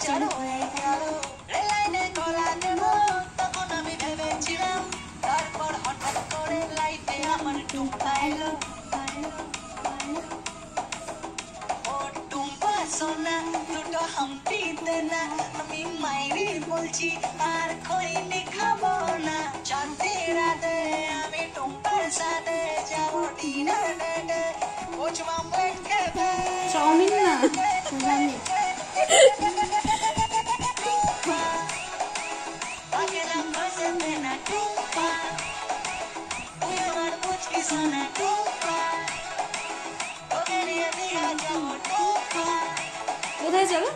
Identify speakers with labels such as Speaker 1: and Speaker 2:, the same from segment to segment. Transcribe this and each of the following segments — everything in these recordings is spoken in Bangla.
Speaker 1: চলো লাইনে গলা দেব তখন আমি ভেবেছিলাম তারপর হঠাৎ করে লাইফে আমার টুম্পা এলো ও টুম্পা সোনা দুটো হাম্পিতে না আমি মাইরি বলছি আর খইনি খাবো না চাঁদে রাতে আমি টুম্পার সাথে যাবো ডিনার ডেটে কুছ মামলেট খেতে
Speaker 2: চাউমিন না কোথায় চলো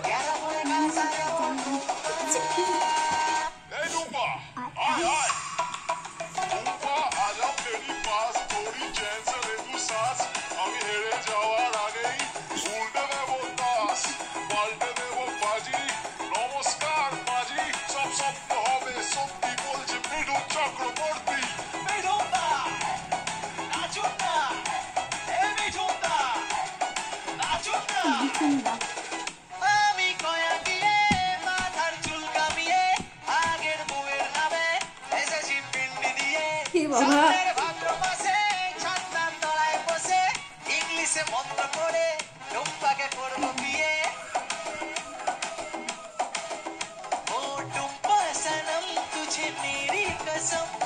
Speaker 1: আমি কয়া দিয়ে মাথার চুল কামিয়ে আগের বউয়ের নামে এসেছি পিন্ডি দিয়ে ভাদ্র মাসে ছাতার তলায় বসে ইংলিশে মন্ত্র করে টুম্পাকে করবো বিয়ে ও টুম্পা সনম তুঝে মেরি কসম